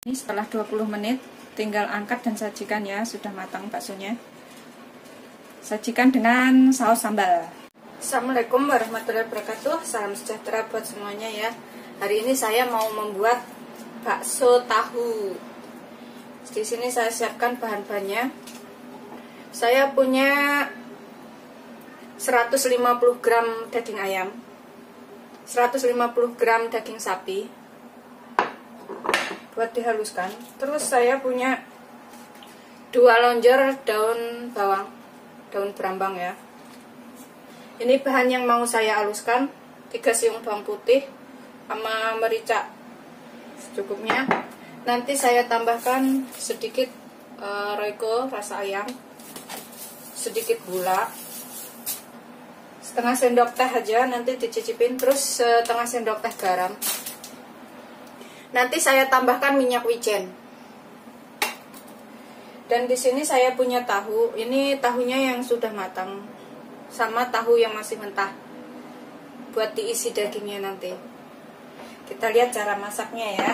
Ini setelah 20 menit tinggal angkat dan sajikan ya, sudah matang baksonya. Sajikan dengan saus sambal. Assalamualaikum warahmatullahi wabarakatuh. Salam sejahtera buat semuanya ya. Hari ini saya mau membuat bakso tahu. Di sini saya siapkan bahan-bahannya. Saya punya 150 gram daging ayam, 150 gram daging sapi buat dihaluskan. Terus saya punya 2 lonjor daun bawang, daun berambang ya. Ini bahan yang mau saya haluskan. 3 siung bawang putih sama merica secukupnya. Nanti saya tambahkan sedikit royco rasa ayam, sedikit gula, setengah sendok teh aja, nanti dicicipin. Terus setengah sendok teh garam. Nanti saya tambahkan minyak wijen. Dan di sini saya punya tahu. Ini tahunya yang sudah matang sama tahu yang masih mentah buat diisi dagingnya nanti. Kita lihat cara masaknya ya.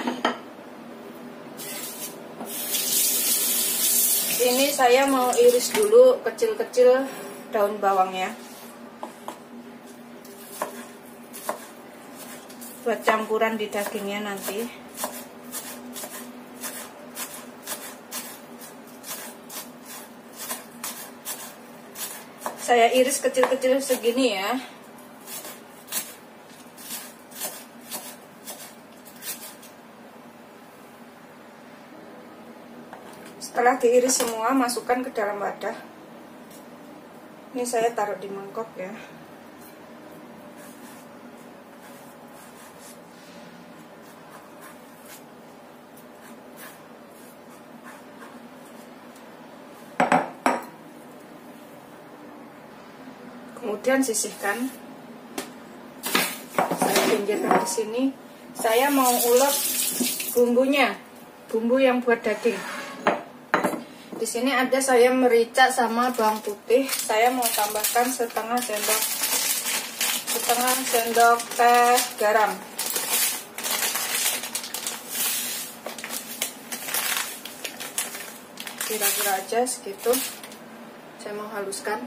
Ini saya mau iris dulu kecil-kecil daun bawangnya buat campuran di dagingnya nanti. Saya iris kecil-kecil segini ya. Setelah diiris semua, masukkan ke dalam wadah. Ini saya taruh di mangkok ya. Kemudian sisihkan. Saya pinggirkan di sini. Saya mau ulek bumbunya, bumbu yang buat daging. Di sini ada saya merica sama bawang putih. Saya mau tambahkan setengah sendok teh garam. Kira-kira aja segitu. Saya mau haluskan.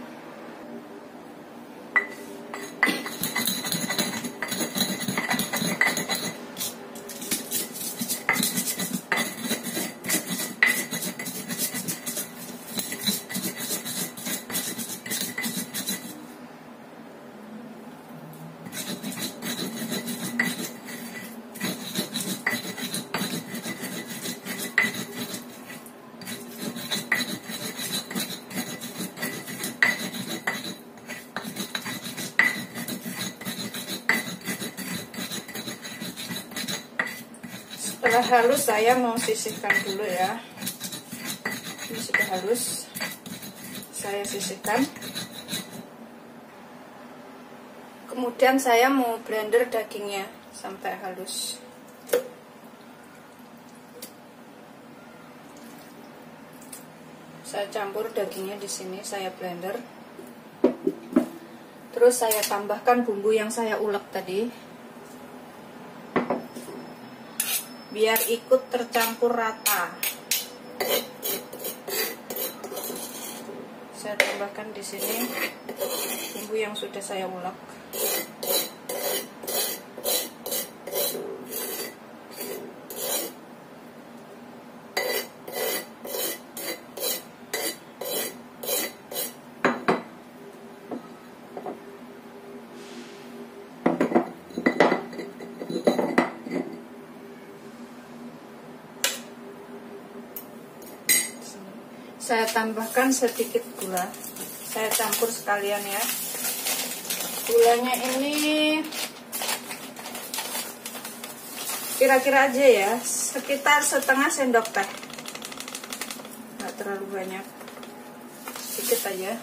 Setelah halus saya mau sisihkan dulu ya. Ini sudah halus, saya sisihkan. Kemudian saya mau blender dagingnya sampai halus. Saya campur dagingnya di sini, saya blender. Terus saya tambahkan bumbu yang saya ulek tadi, biar ikut tercampur rata. Saya tambahkan di sini bumbu yang sudah saya ulek. Saya tambahkan sedikit gula. Saya campur sekalian ya. Gulanya ini kira-kira aja ya, sekitar setengah sendok teh. Nggak terlalu banyak, sedikit aja,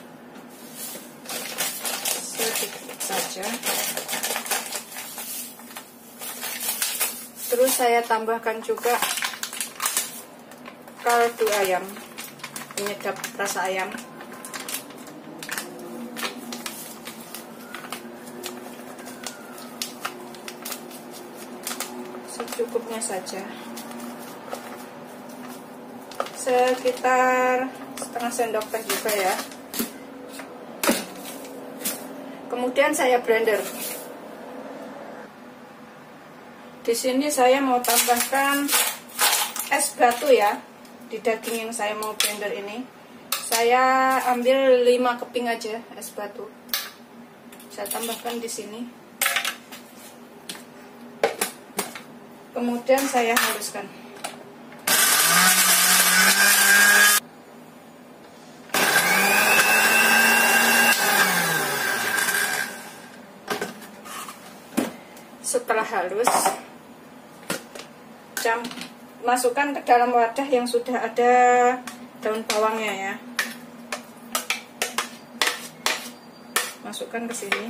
sedikit saja. Terus saya tambahkan juga kaldu ayam, penyedap rasa ayam. Secukupnya saja. sekitar setengah sendok teh juga ya. Kemudian saya blender. Di sini saya mau tambahkan es batu ya. Di daging yang saya mau blender ini, saya ambil 5 keping aja es batu. Saya tambahkan di sini. Kemudian saya haluskan. Setelah halus, masukkan ke dalam wadah yang sudah ada daun bawangnya ya. Masukkan ke sini.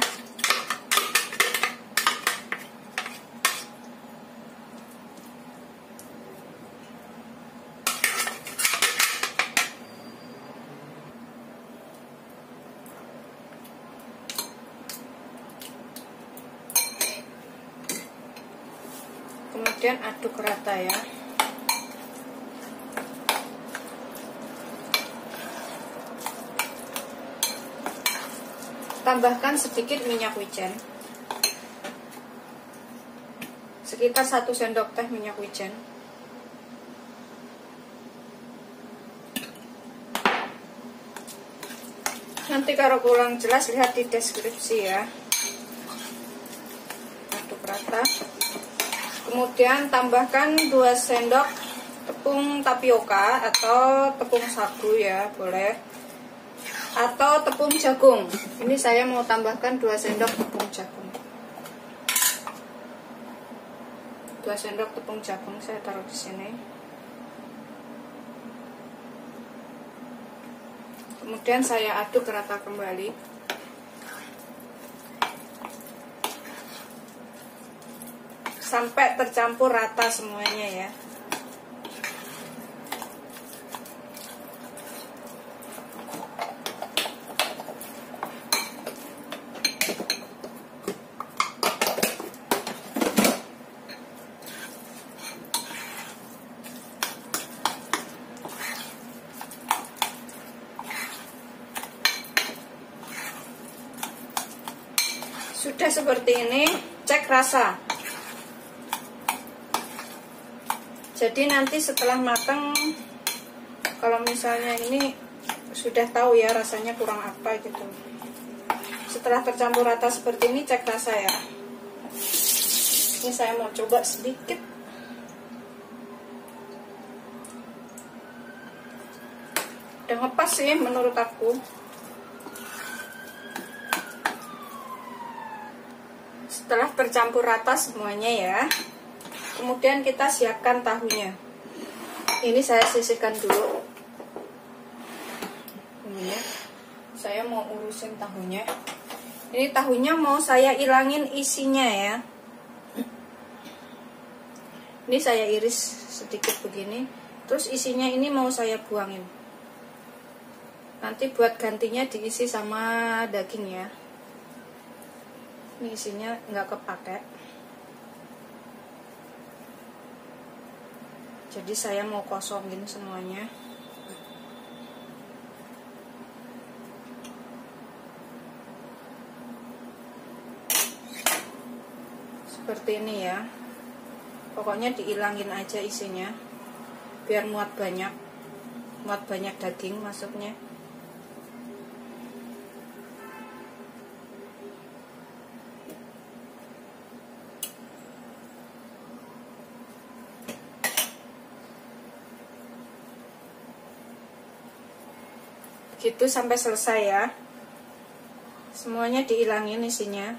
Kemudian aduk rata ya. Tambahkan sedikit minyak wijen, sekitar 1 sendok teh minyak wijen. Nanti kalau kurang jelas lihat di deskripsi ya. Aduk rata. Kemudian tambahkan 2 sendok tepung tapioka atau tepung sagu ya, boleh, atau tepung jagung. Ini saya mau tambahkan 2 sendok tepung jagung. 2 sendok tepung jagung saya taruh di sini. Kemudian saya aduk rata kembali. Sampai tercampur rata semuanya ya. Sudah seperti ini, cek rasa. Jadi nanti setelah matang, kalau misalnya ini sudah tahu ya rasanya kurang apa gitu. Setelah tercampur rata seperti ini, cek rasa ya. Ini saya mau coba sedikit. Udah ngepas sih menurut aku. Setelah tercampur rata semuanya ya, kemudian kita siapkan tahunya. Ini saya sisihkan dulu. Ini ya. Saya mau urusin tahunya. Ini tahunya mau saya ilangin isinya ya. Ini saya iris sedikit begini. Terus isinya ini mau saya buangin. Nanti buat gantinya diisi sama daging ya. Ini isinya nggak kepake. Jadi saya mau kosongin semuanya. Seperti ini ya. Pokoknya diilangin aja isinya. Biar muat banyak daging masuknya. Gitu sampai selesai ya. Semuanya diilangin isinya.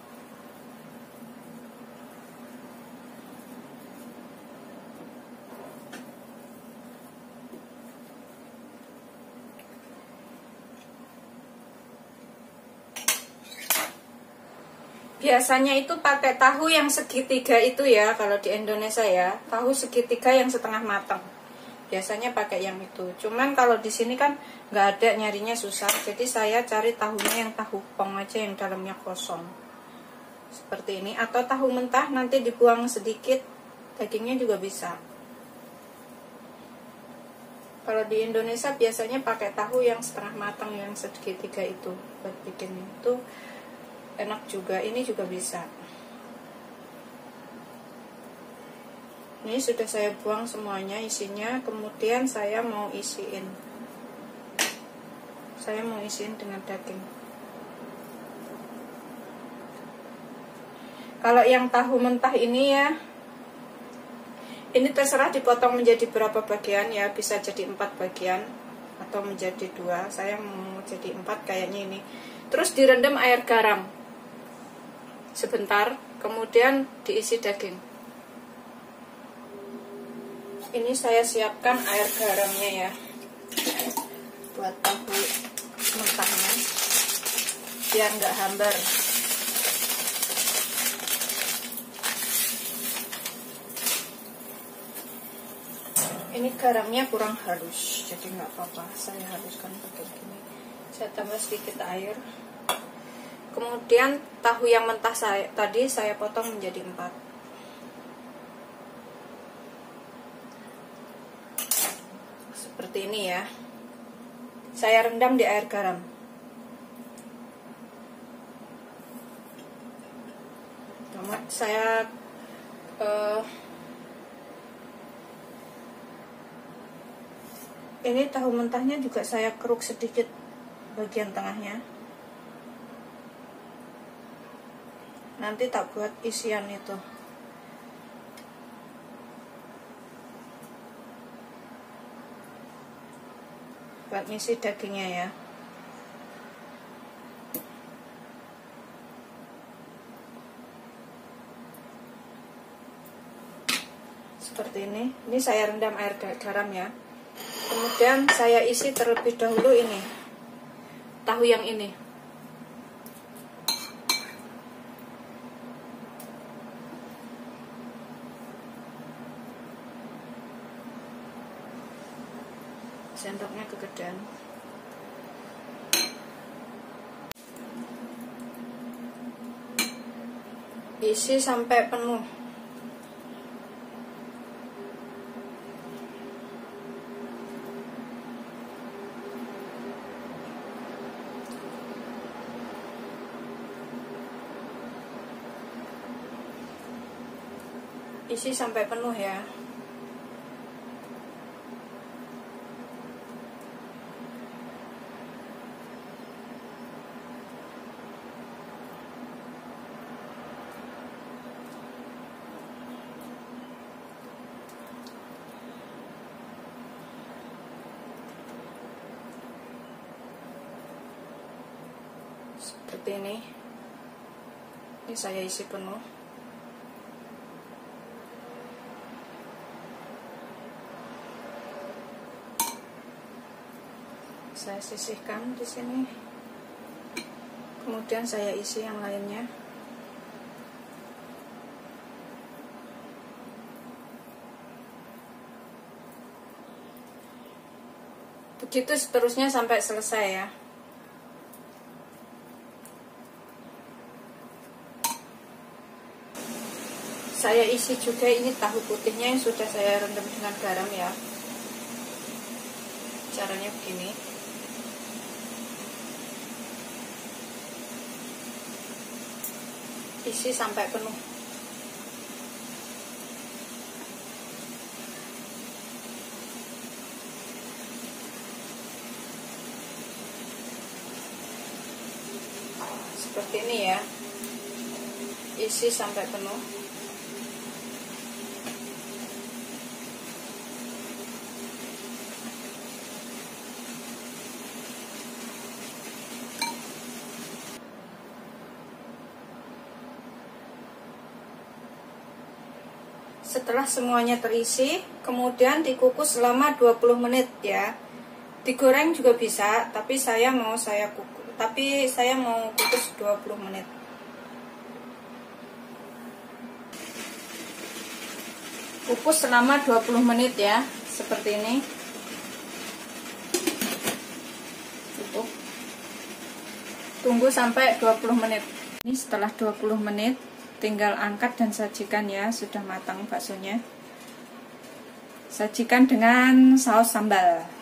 Biasanya itu pakai tahu yang segitiga itu ya, kalau di Indonesia ya, tahu segitiga yang setengah matang. Biasanya pakai yang itu. Cuman kalau di sini kan nggak ada, nyarinya susah. Jadi saya cari tahunya yang tahu pong aja, yang dalamnya kosong. Seperti ini. Atau tahu mentah nanti dibuang sedikit, dagingnya juga bisa. Kalau di Indonesia biasanya pakai tahu yang setengah matang, yang segitiga itu buat bikin itu enak juga. Ini juga bisa. Ini sudah saya buang semuanya isinya, kemudian saya mau isiin dengan daging. Kalau yang tahu mentah ini ya, ini terserah dipotong menjadi berapa bagian ya, bisa jadi 4 bagian atau menjadi 2. Saya mau jadi 4 kayaknya ini. Terus direndam air garam sebentar, kemudian diisi daging. Ini saya siapkan air garamnya ya, buat tahu mentahnya biar nggak hambar. Ini garamnya kurang halus, jadi nggak apa-apa, saya haluskan pakai gini. Saya tambah sedikit air. Kemudian tahu yang mentah tadi saya potong menjadi 4. Seperti ini ya. Saya rendam di air garam. Saya ini tahu mentahnya juga saya keruk sedikit bagian tengahnya. Nanti tak buat isian itu. Buat ngisi dagingnya ya. Seperti ini. Ini saya rendam air garam ya. Kemudian saya isi terlebih dahulu ini tahu yang ini. Sendoknya kegedean. Isi sampai penuh. Isi sampai penuh ya. Seperti ini. Ini saya isi penuh. Saya sisihkan di sini. Kemudian saya isi yang lainnya. Begitu seterusnya sampai selesai ya. Saya isi juga ini tahu putihnya yang sudah saya rendam dengan garam ya. Caranya begini. Isi sampai penuh. Seperti ini ya. Isi sampai penuh. Setelah semuanya terisi, kemudian dikukus selama 20 menit ya. Digoreng juga bisa, tapi saya mau kukus 20 menit. Kukus selama 20 menit ya, seperti ini. Cukup. Tunggu sampai 20 menit. Ini setelah 20 menit tinggal angkat dan sajikan ya, sudah matang baksonya. Sajikan dengan saus sambal.